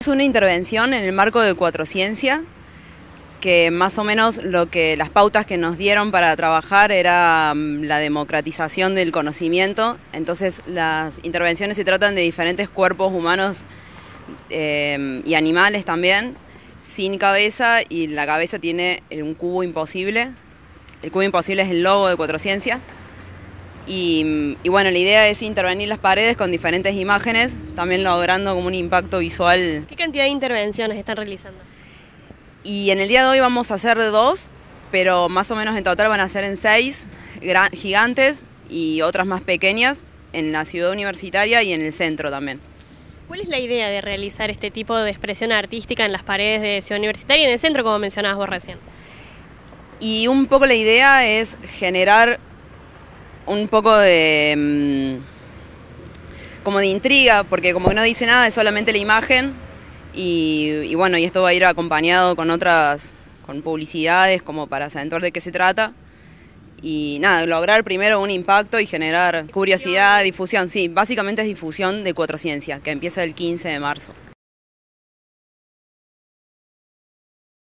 Es una intervención en el marco de Cuatrociencia, que más o menos las pautas que nos dieron para trabajar era la democratización del conocimiento. Entonces las intervenciones se tratan de diferentes cuerpos humanos y animales también, sin cabeza, y la cabeza tiene un cubo imposible. El cubo imposible es el logo de Cuatrociencia. Y bueno, la idea es intervenir las paredes con diferentes imágenes, también logrando como un impacto visual. ¿Qué cantidad de intervenciones están realizando? Y en el día de hoy vamos a hacer 2, pero más o menos en total van a ser en 6 gigantes y otras más pequeñas en la ciudad universitaria y en el centro también. ¿Cuál es la idea de realizar este tipo de expresión artística en las paredes de Ciudad Universitaria y en el centro, como mencionabas vos recién? Y un poco la idea es generar un poco de como de intriga, porque como no dice nada, es solamente la imagen y bueno, y esto va a ir acompañado con con publicidades como para saber de qué se trata. Y nada, lograr primero un impacto y generar curiosidad, difusión. Sí, básicamente es difusión de Cuatrociencia, que empieza el 15 de marzo.